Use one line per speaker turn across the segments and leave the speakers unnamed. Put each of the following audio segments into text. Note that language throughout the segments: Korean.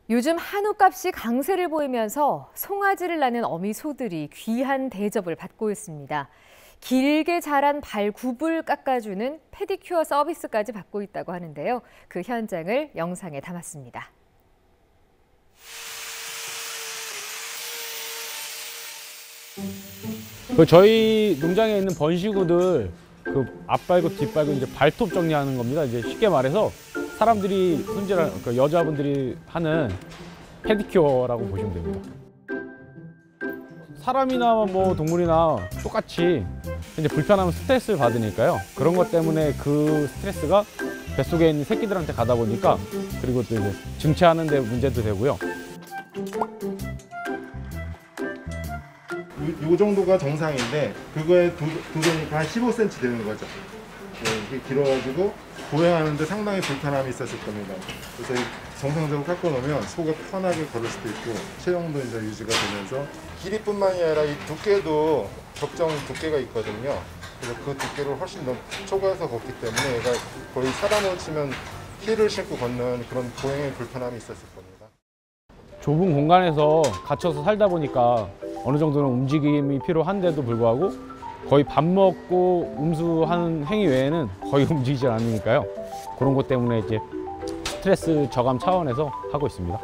요즘 한우값이 강세를 보이면서 송아지를 낳는 어미소들이 귀한 대접을 받고 있습니다. 길게 자란 발 굽을 깎아주는 페디큐어 서비스까지 받고 있다고 하는데요. 그 현장을 영상에 담았습니다.
저희 농장에 있는 번식우들 앞발굽, 뒷발굽 이제 발톱 정리하는 겁니다. 이제 쉽게 말해서 사람들이 손질하는 여자분들이 하는 페디큐어라고 보시면 됩니다. 사람이나 뭐 동물이나 똑같이 이제 불편하면 스트레스를 받으니까요. 그런 것 때문에 그 스트레스가 뱃속에 있는 새끼들한테 가다 보니까 그리고 또 이제 증체하는 데 문제도 되고요.
요 정도가 정상인데 그거에 두 배니까 한 15cm 되는 거죠. 네, 이게 길어가지고 보행하는데 상당히 불편함이 있었을 겁니다. 그래서 정상적으로 깎아놓으면 소가 편하게 걸을 수도 있고 체형도 이제 유지가 되면서 길이뿐만이 아니라 이 두께도 적정 두께가 있거든요. 그래서 그 두께를 훨씬 더 초과해서 걷기 때문에 얘가 거의 사람으로 치면 힐을 신고 걷는 그런 보행의 불편함이 있었을 겁니다.
좁은 공간에서 갇혀서 살다 보니까 어느 정도는 움직임이 필요한데도 불구하고 거의 밥 먹고 음수하는 행위 외에는 거의 움직이지 않으니까요. 그런 것 때문에 이제 스트레스 저감 차원에서 하고 있습니다.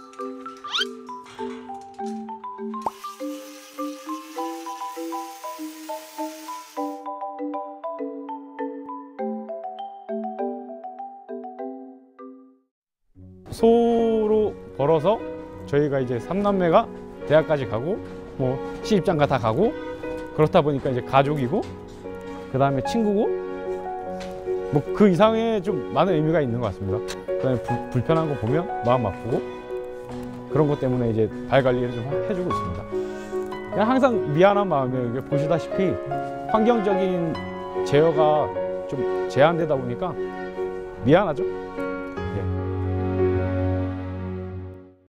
소로 벌어서 저희가 이제 3남매가 대학까지 가고 뭐 시집장가 다 가고 그렇다 보니까 이제 가족이고 그 다음에 친구고 뭐 그 이상의 좀 많은 의미가 있는 것 같습니다. 그다음에 불편한 거 보면 마음 아프고 그런 것 때문에 이제 발 관리를 좀 해주고 있습니다. 그냥 항상 미안한 마음에 보시다시피 환경적인 제어가 좀 제한되다 보니까 미안하죠.